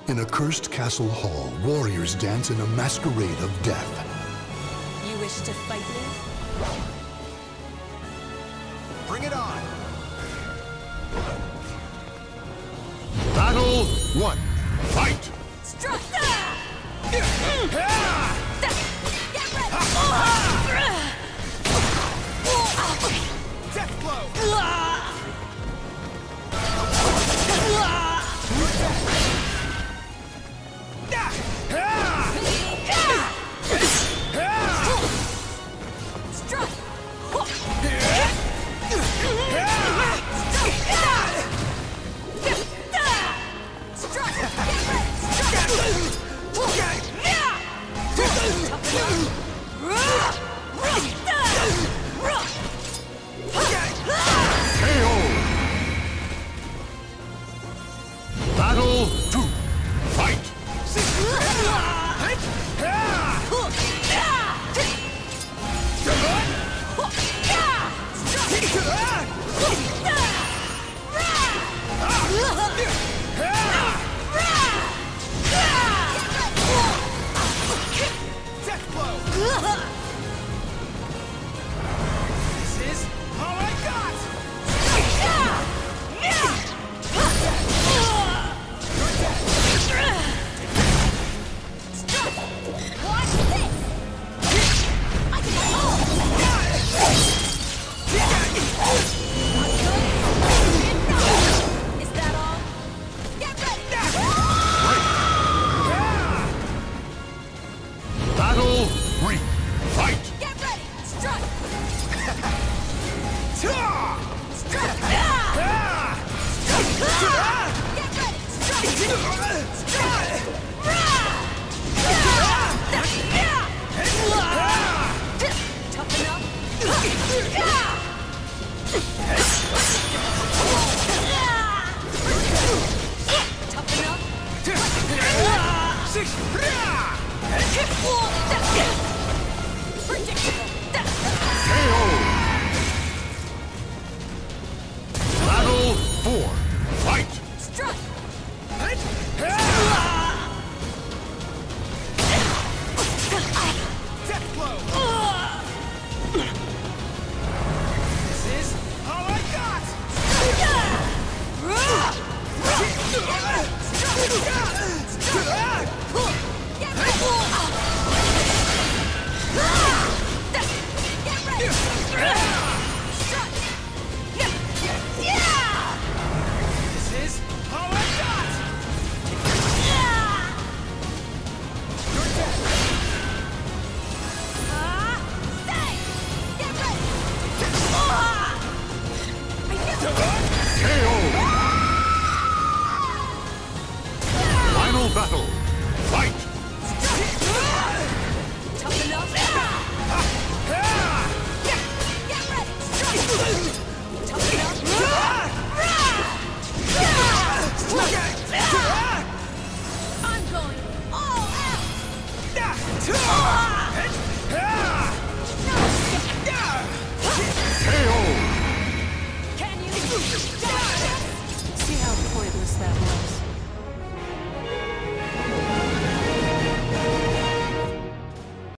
In a cursed castle hall, warriors dance in a masquerade of death. You wish to fight me? Bring it on! Battle 1. Fight! Strike! Get ready! Death blow! Battle 2. Fight! Death blow! This is all I got! Watch this! I can Is that all? Get ready! Battle 3. Fight! Get ready! Strike! Strike! Strike! Get ready! Strike! Tough enough? Tough enough? KO! Battle 4. Fight! Strike! Death blow! This is all I got! This is all I got! You're dead! KO! Final battle. Fight! Tough enough? Get ready! Tough enough? I'm going all out!